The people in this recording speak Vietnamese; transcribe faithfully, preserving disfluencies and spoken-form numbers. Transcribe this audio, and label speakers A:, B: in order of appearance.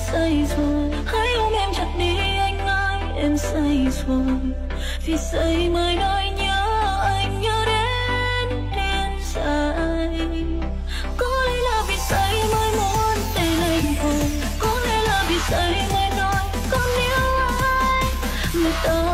A: say rồi. Hãy ôm em chặt đi anh ơi, em say rồi. Vì say mới nói nhớ anh, nhớ đến điên dại. Có lẽ là vì say mới muốn tên anh thôi, có lẽ là vì say mới nói con yêu anh. Người ta